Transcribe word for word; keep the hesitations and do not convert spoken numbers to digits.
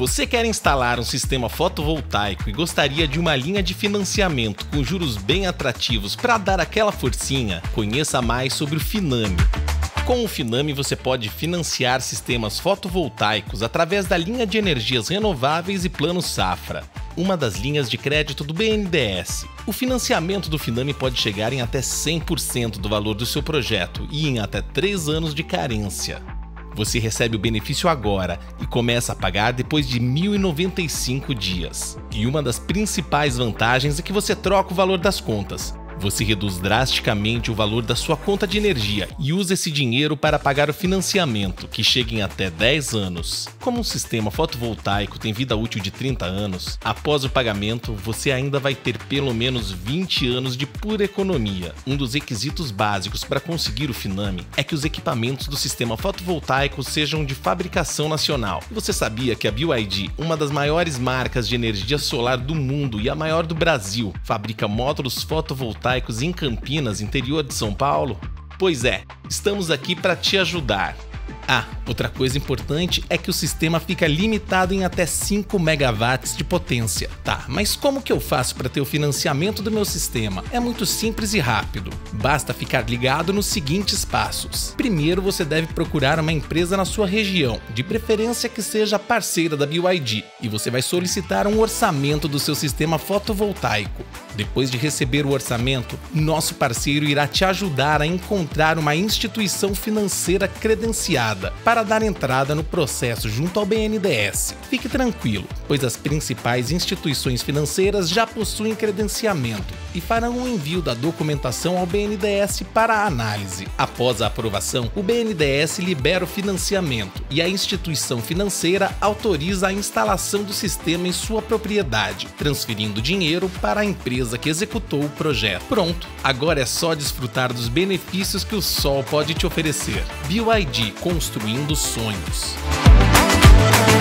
Você quer instalar um sistema fotovoltaico e gostaria de uma linha de financiamento com juros bem atrativos para dar aquela forcinha? Conheça mais sobre o Finame. Com o Finame você pode financiar sistemas fotovoltaicos através da linha de energias renováveis e Plano Safra, uma das linhas de crédito do B N D E S. O financiamento do Finame pode chegar em até cem por cento do valor do seu projeto e em até três anos de carência. Você recebe o benefício agora e começa a pagar depois de mil e noventa e cinco dias. E uma das principais vantagens é que você troca o valor das contas. Você reduz drasticamente o valor da sua conta de energia e usa esse dinheiro para pagar o financiamento, que chega em até dez anos. Como um sistema fotovoltaico tem vida útil de trinta anos, após o pagamento você ainda vai ter pelo menos vinte anos de pura economia. Um dos requisitos básicos para conseguir o Finame é que os equipamentos do sistema fotovoltaico sejam de fabricação nacional. Você sabia que a B Y D, uma das maiores marcas de energia solar do mundo e a maior do Brasil, fabrica módulos fotovoltaicos em Campinas, interior de São Paulo? Pois é, estamos aqui para te ajudar. Ah, outra coisa importante é que o sistema fica limitado em até cinco megawatts de potência. Tá, mas como que eu faço para ter o financiamento do meu sistema? É muito simples e rápido. Basta ficar ligado nos seguintes passos. Primeiro, você deve procurar uma empresa na sua região, de preferência que seja parceira da B Y D, e você vai solicitar um orçamento do seu sistema fotovoltaico. Depois de receber o orçamento, nosso parceiro irá te ajudar a encontrar uma instituição financeira credenciada para dar entrada no processo junto ao B N D E S. Fique tranquilo, pois as principais instituições financeiras já possuem credenciamento e farão o envio da documentação ao B N D E S para análise. Após a aprovação, o B N D E S libera o financiamento e a instituição financeira autoriza a instalação do sistema em sua propriedade, transferindo dinheiro para a empresa que executou o projeto. Pronto, agora é só desfrutar dos benefícios que o sol pode te oferecer. B Y D, construindo sonhos.